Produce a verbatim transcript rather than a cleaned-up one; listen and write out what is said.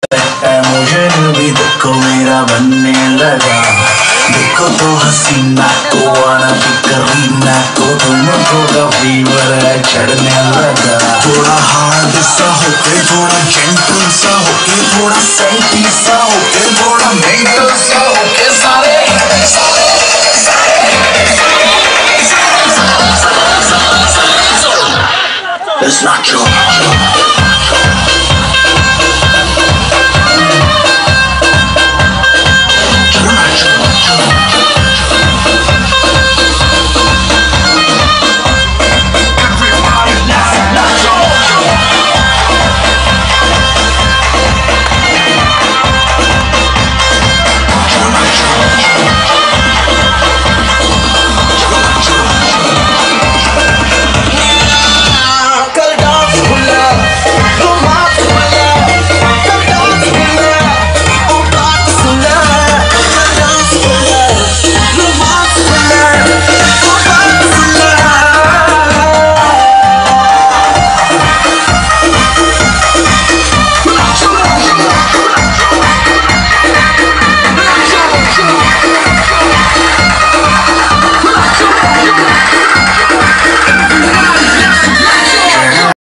है मुझे भी देखो मेरा बनने लगा। देखो तो हसीना को आना भी करीना को तुमको का फीवर है चढ़ने लगा। थोड़ा हार्ड सा होके थोड़ा जेंटल सा होके थोड़ा सैंटी सा होके थोड़ा मेंटल सा होके सारे It's not your